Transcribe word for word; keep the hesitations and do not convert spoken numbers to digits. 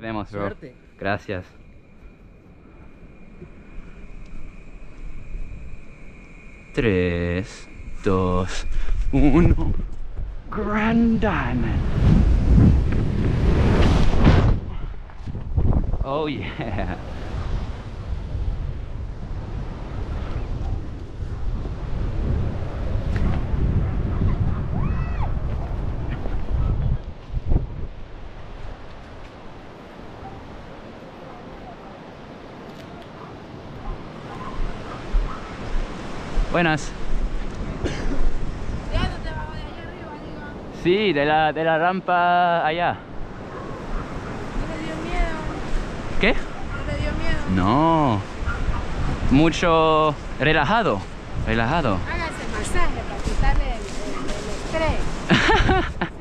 vemos, bro. Suerte. Gracias. Tres, dos, uno. Grand Diamond. Oh yeah. Buenas. ¿De dónde te bajo? ¿De allá arriba, digo? Sí, de la, de la rampa allá. ¿No te dio miedo? ¿Qué? ¿No te dio miedo? No. Mucho relajado. Relajado. Hágase masaje para quitarle el, el, el estrés.